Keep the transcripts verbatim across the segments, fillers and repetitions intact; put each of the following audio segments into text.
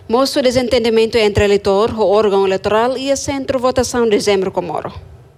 Mostra o desentendimento entre o eleitor, o órgão eleitoral e o centro de votação de dezembro Comoro.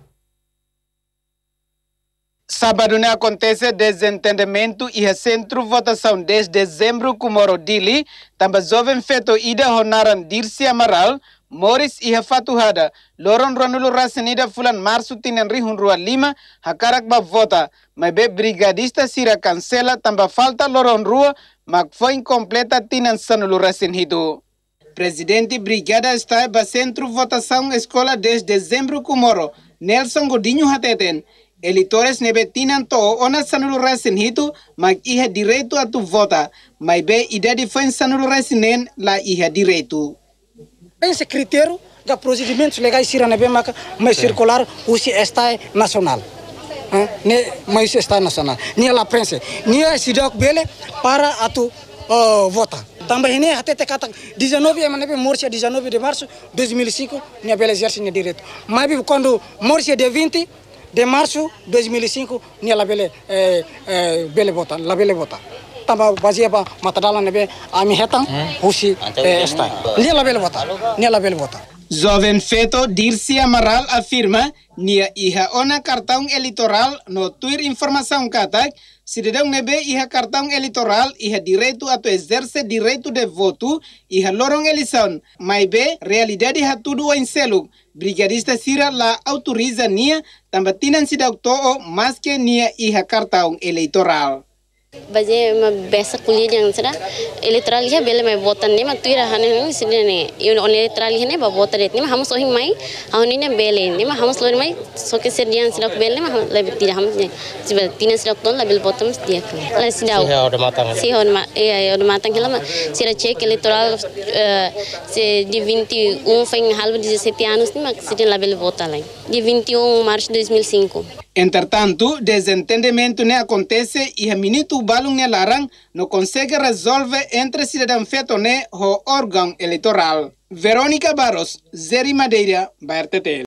Sábado ne acontece desentendimento e o centro de votação desde dezembro Comoro Dili, também jovem feito Ida Honaran Dirce Amaral, Morris e Fatuhada, Loron Ronulo Rasenida Fulan Março Tinan Rihun Rua Lima, Hakarak ba vota, mas be brigadista Sira cancela, também falta Loron Rua, mas foi incompleta Tinan Sanulu Rasenhido. Presidente Brigada está ba centro de votação escola desde dezembro Comoro, Nelson Godinho Hateten. Eleitores nebetinan to ona sanulu rasenhito, mas iha direito a tu vota, mas be ida defensa sanulu rasenen la iha direito. Esse critério de procedimentos legais sira nebe maka, mas circular usi está nacional. Ne mas está nacional. Ni la prensa, ni a sidak bele para atu uh, vota. Também ne até te kata dezenove é nebe morcia dezenove de março de dois mil e cinco, ni bele exerce ni direito. Mas quando morcia de vinte de março de dois mil e cinco, ni la bele eh, eh, bele vota, la bele vota. Tamba bazia ba matadala nebe ami hetang usi esta. Ni la bele vota, ni la bele vota. Jovem feito Dirce Amaral afirma nia iha ona cartão eleitoral no tuir informação katak cidadão nebe iha cartão eleitoral iha direito a tu exerce direito de voto iha lorong eleição, mas be realidade ha tudo em selo. Brigadista Sira la autoriza nia também tinan sidau to'o mas que nia iha cartão eleitoral. Baje ma besa kuliah yang sada elektral ya bele mai votan ne ma tuira hanen sine ne eu on elektral ne ba votar ne ma hamus ohin mai ahoni ne bele ne ma hamus lor mai so ke serdian sila bele ma la tira ham ne siba tina sila ton la bel votam dia la sida si hon ma e o matang kila ma sira check eleitoral se de vinte e um foi em halva dezessete anos ne ma sida la bel votar lá de vinte e um de março de dois mil e cinco. Entretanto, desentendimento ne acontece e a minuto balung ne larang não consegue resolver entre cidadão feito ne o órgão eleitoral. Verônica Barros, Zeri Madeira, B R T T.